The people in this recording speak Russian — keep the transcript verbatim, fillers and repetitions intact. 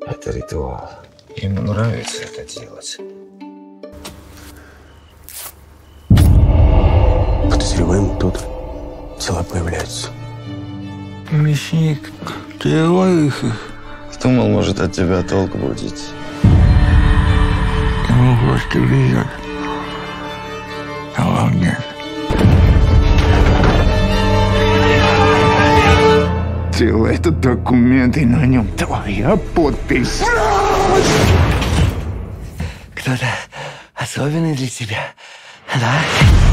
Это ритуал. Ему нравится это делать. Подозреваемый тут. Тела появляются. Мясник, ты лайха. Думал, может от тебя толк будет. Ему просто везет. А вам нет. Тело — это документ, и на нем твоя подпись. Кто-то особенный для тебя, да?